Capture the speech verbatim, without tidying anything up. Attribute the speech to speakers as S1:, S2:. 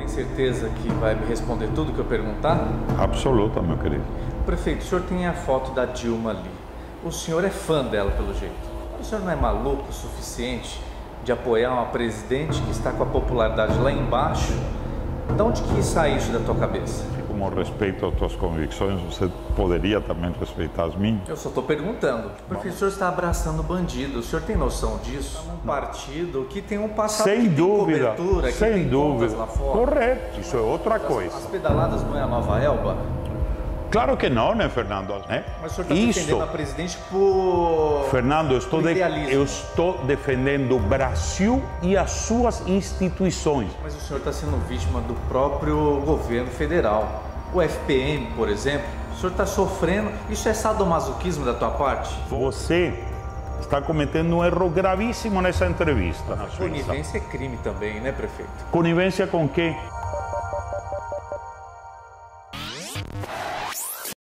S1: certeza que vai me responder tudo que eu perguntar?
S2: Absoluta, meu querido.
S1: Prefeito, o senhor tem a foto da Dilma ali. O senhor é fã dela, pelo jeito. O senhor não é maluco o suficiente de apoiar uma presidente que está com a popularidade lá embaixo? De onde que sai isso da tua cabeça?
S2: Como respeito às tuas convicções, você poderia também respeitar as minhas?
S1: Eu só estou perguntando. O professor está abraçando bandido. O senhor tem noção disso? Um partido que tem um passado
S2: sem
S1: que
S2: dúvida,
S1: tem cobertura, que
S2: sem
S1: tem
S2: dúvida.
S1: contas lá fora.
S2: Correto, isso é outra coisa.
S1: As, as pedaladas não é a nova Elba?
S2: Claro que não, né, Fernando? Né?
S1: Mas o senhor está
S2: isso,
S1: defendendo a presidente por...
S2: Fernando, eu estou, de,
S1: idealismo.
S2: eu estou defendendo o Brasil e as suas instituições.
S1: Mas o senhor está sendo vítima do próprio governo federal. O F P M, por exemplo, o senhor está sofrendo. Isso é sadomasoquismo da tua parte?
S2: Você está cometendo um erro gravíssimo nessa entrevista. Na
S1: Conivência é crime também, né, prefeito?
S2: Conivência com quem?